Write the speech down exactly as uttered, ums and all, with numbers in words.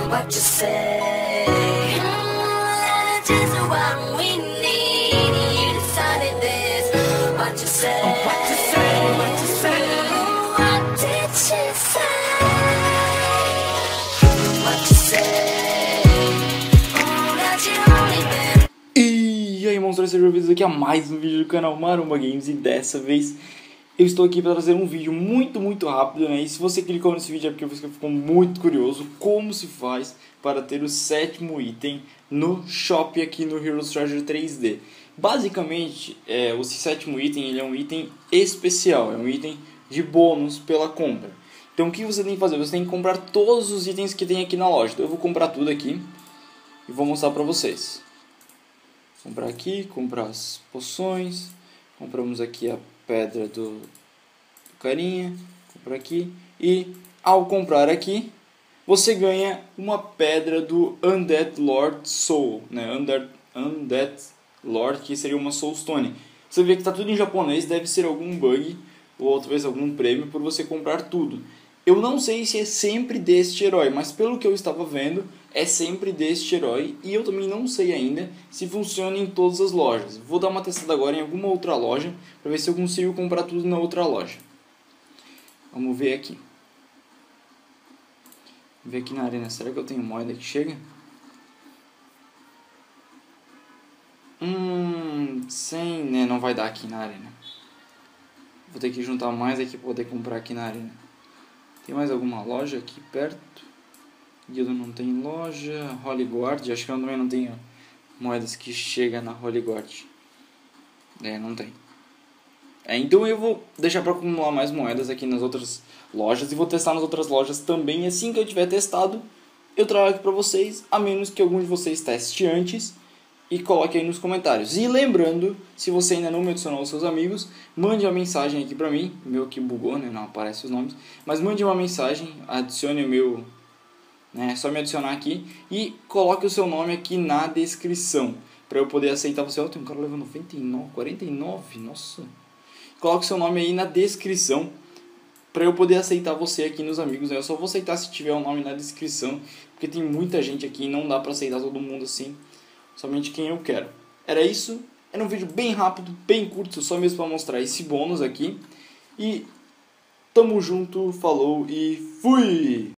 what you say. Mm, just what we need. You decided this. What you say? What you say? What you say? What did she say? What you say? Mm, that you only been. E aí, monstros, sejam bem-vindos aqui a mais um vídeo do canal Maromba Games. E dessa vez eu estou aqui para trazer um vídeo muito, muito rápido, né? E se você clicou nesse vídeo é porque você ficou muito curioso como se faz para ter o sétimo item no shop aqui no Heroes Treasure três D. Basicamente, é, o sétimo item ele é um item especial, é um item de bônus pela compra. Então o que você tem que fazer? Você tem que comprar todos os itens que tem aqui na loja. Então eu vou comprar tudo aqui e vou mostrar para vocês. Comprar aqui, comprar as poções, compramos aqui a pedra do, do carinha, comprar aqui, e ao comprar aqui, você ganha uma pedra do Undead Lord Soul, né? Undead, Undead Lord, que seria uma Soulstone. Você vê que está tudo em japonês, deve ser algum bug, ou talvez algum prêmio por você comprar tudo. Eu não sei se é sempre deste herói, mas pelo que eu estava vendo, é sempre deste herói. E eu também não sei ainda se funciona em todas as lojas. Vou dar uma testada agora em alguma outra loja, para ver se eu consigo comprar tudo na outra loja. Vamos ver aqui. Vamos ver aqui na arena, será que eu tenho moeda que chega? Hum, sem, né, não vai dar aqui na arena. Vou ter que juntar mais aqui para poder comprar aqui na arena. Tem mais alguma loja aqui perto? Guilda não tem loja. Holy Guard, acho que eu também não tenho moedas que chegam na Holy Guard. É, não tem. É, então eu vou deixar para acumular mais moedas aqui nas outras lojas. E vou testar nas outras lojas também. E assim que eu tiver testado, eu trago aqui para vocês. A menos que algum de vocês teste antes e coloque aí nos comentários. E lembrando, se você ainda não me adicionou aos seus amigos, mande uma mensagem aqui pra mim. O meu aqui bugou, né? Não aparece os nomes. Mas mande uma mensagem, adicione o meu... né? É só me adicionar aqui. E coloque o seu nome aqui na descrição, pra eu poder aceitar você. Ó, tem um cara levando noventa e nove, quarenta e nove, nossa. Coloque o seu nome aí na descrição, pra eu poder aceitar você aqui nos amigos. Eu só vou aceitar se tiver o nome na descrição, porque tem muita gente aqui e não dá pra aceitar todo mundo assim. Somente quem eu quero. Era isso. Era um vídeo bem rápido, bem curto, só mesmo para mostrar esse bônus aqui. E tamo junto, falou e fui!